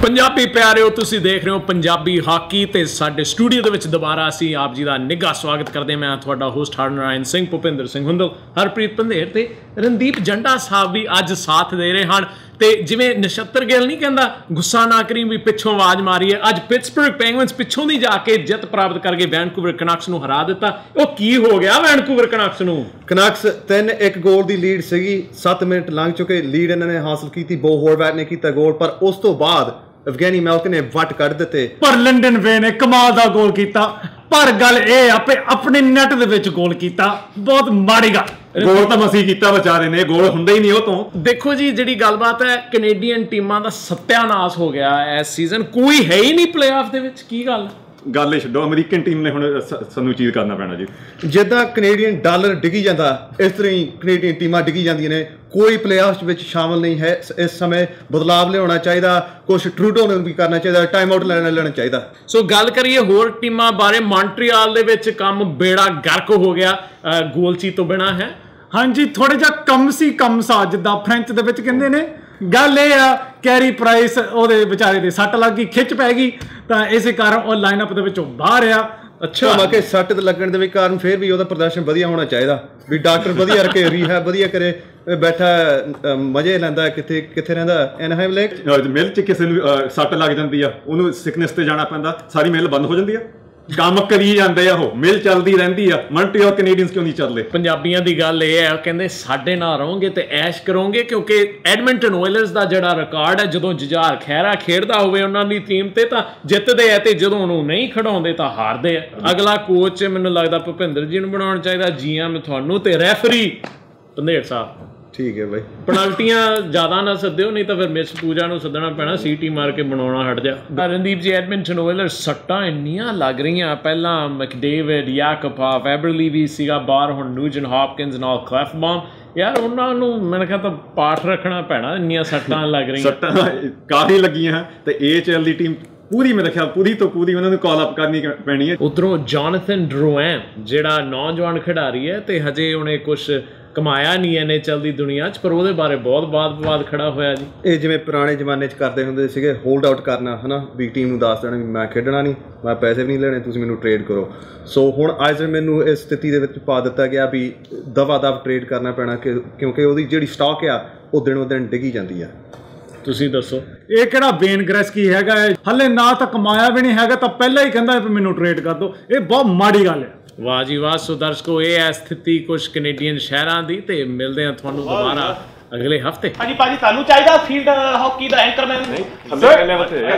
पंजाबी प्यारे हो तुसी देख रहे हो पंजाबी हाकी ते साडे स्टूडियो दे विच दोबारा असी आप जी दा निघा स्वागत करदे। मैं तुहाडा होस्ट हरनारायण सिंह, भुपिंदर सिंह हुंदल, हरप्रीत पंधेर ते रणदीप जंडा साहब भी अज साथ दे रहे हैं। ते जिवें नछत्तर गिल नहीं कहंदा गुस्सा ना करी भी पिछों आवाज मारी है, अज पिट्सबर्ग पेंगुइन्स पिछों दी जाके जित प्राप्त करके वैनकूवर कनक्स नूं हरा दिता। वो की हो गया वैनकूवर कनक्स नूं? कनक्स 3-1 गोल दी लीड सीगी, 7 मिनट लंघ चुके, लीड इन्होंने हासिल की। बो हॉर्वैट ने किया गोल, पर उस तो बाद एवगेनी मैल्कन ने वट कट दिते। पर लिंडन वे ने कमाल दा गोल किया, पर गल ए आपे अपने नेट दे विच गोल किया, बहुत माड़ी गल। गोल तो मसी किया बेचारे ने, गोल हुंदा ही नहीं। वो तो देखो जी जिहड़ी गलबात है कैनेडियन टीमां दा सत्यानाश हो गया इस सीजन, कोई है ही नहीं प्लेआफ दे विच। की गल गल छड्डो, अमरीकन टीम ने हुण सानू चीज करना पैना जी। जिद्दां कैनेडियन डॉलर डिगी जाता इस तरह ही कैनेडियन टीमां डिगी जांदियां ने। कोई प्लेआफ विच शामिल नहीं है इस समय। बदलाव लियाना चाहिए, कुछ ट्रूडो ने भी करना चाहिए, टाइम आउट लेना चाहिए। सो गल करिए होर टीमां बारे, मॉन्ट्रियल दे विच काम बेड़ा गर्क हो गया गोलची तो बिना है। हाँ जी, थोड़ा जा कम सा जिद्दां फ्रेंच दे विच कहंदे ने। गल ये आ कैरी प्राइस ओहदे बेचारे दे सट लग गई, खिच पै गई, तो इस कारण वो लाइनअप दे विचों बाहर आ। अच्छा बाकी सट लगन दे कारण फिर भी ओहदा प्रदर्शन वधिया होना चाहिए भी। डॉक्टर वधिया रखे, रिहैब वधिया करे, बैठा मजे लैंदा। किथे किथे रहिंदा एनहाइम लेक मिल च किसी नूं सट लग जांदी आ, ओनू सिकनेस ते जाना पैंदा, सारी मिल बंद हो जांदी आ, काम करी जाते आ, मिल चलती रहती है। मॉन्ट्रियल कैनेडियंस क्यों नहीं चलते? पंजाबियों की गल ये है, कहते साडे नाल रहोगे तो ऐश करोगे, क्योंकि एडमिंटन ओयलर्स का जिहड़ा रिकॉर्ड है, जो जुझार खैरा खेडदा होवे उन्हां दी टीम ते तां जितदे है, ते जदों उहनूं नहीं खड़ाउंदे तां हारदे आ। अगला कोच मैनूं लगदा भुपिंदर जी नूं बनाउणा चाहीदा, जीएम तुहानूं ते रैफरी पंधेर साहब। ठीक है भाई, पेनल्टियां ज्यादा ना सद्दिओ, नहीं तो फिर मिस पूजा नूं सद्दना पैना, सीटी मार के बनाउणा हट जा। रणदीप जी एडमिंटन ओयलर्स सट्टां इन्नियां लग रहीआं, पहलां मैकडेविड, याकपॉफ, एबरली भी सीगा बाहर, हुण न्यूजन हॉपकिंस नाल क्लैफबॉम। यार उन्हां नूं मैंने कहा तो पाठ रखना पैना, इन्नियां सट्टां लग रहीआं। सट्टां काफी लगियां ते एएचएल दी टीम पूरी मेरे ख्याल पूरी तो पूरी उन्होंने कॉल अप करनी पैनी है। उधरों जॉनथन ड्रोएम जिहड़ा नौजवान खिडारी है, तो हजे उन्हें कुछ कमाया नहीं एनएचएल दी दुनिया च, पर ਉਹਦੇ बारे बहुत बात विवाद खड़ा होया जी। ਇਹ ਜਿਵੇਂ ਪੁਰਾਣੇ ਜ਼ਮਾਨੇ 'ਚ ਕਰਦੇ ਹੁੰਦੇ ਸੀਗੇ, ਹੋਲਡ ਆਊਟ ਕਰਨਾ ਹੈ ਨਾ, ਵੀ ਟੀਮ ਨੂੰ ਦੱਸ ਦੇਣਾ ਵੀ ਮੈਂ ਖੇਡਣਾ ਨਹੀਂ, ਮੈਂ ਪੈਸੇ ਵੀ ਨਹੀਂ ਲੈਣੇ, ਤੁਸੀਂ ਮੈਨੂੰ ਟ੍ਰੇਡ ਕਰੋ। ਸੋ ਹੁਣ ਆਇਜ਼ਰ ਮੈਨੂੰ ਇਸ ਸਥਿਤੀ ਦੇ ਵਿੱਚ ਪਾ ਦਿੱਤਾ ਗਿਆ ਵੀ ਦਵਾ ਦਵ ਟ੍ਰੇਡ ਕਰਨਾ ਪੈਣਾ, ਕਿਉਂਕਿ ਉਹਦੀ ਜਿਹੜੀ ਸਟਾਕ ਆ ਉਹ ਦਿਨੋਂ ਦਿਨ ਡਿੱਗੀ ਜਾਂਦੀ ਆ। ਤੁਸੀਂ ਦੱਸੋ ਇਹ ਕਿਹੜਾ ਬੇਨ ਗ੍ਰੈਸਕੀ ਹੈਗਾ, ਹਲੇ ਨਾ ਤਾਂ ਕਮਾਇਆ ਵੀ ਨਹੀਂ ਹੈਗਾ, ਤਾਂ ਪਹਿਲਾਂ ਹੀ ਕਹਿੰਦਾ ਵੀ ਮੈਨੂੰ ਟ੍ਰੇਡ ਕਰ ਦਿਓ। ਇਹ ਬਹੁਤ ਮਾੜੀ ਗੱਲ ਹੈ। वाह जी वाह। सो दर्शकों ये है स्थिति कुछ कैनेडियन शहरों की, तो मिलते हैं तुहानूं दोबारा अगले हफ्ते। हाँ जी भाजी, तुहानूं चाहिदा फील्ड हॉकी दा एंकरमैन? नहीं, थल्ले लेवल ते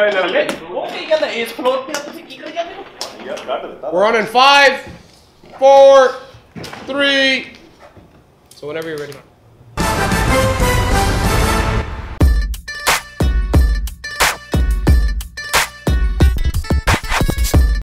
वो की कहंदा इस फ्लोर पे तुसीं की करी जांदे हो? We're on in 5, 4, 3. So whenever you're ready.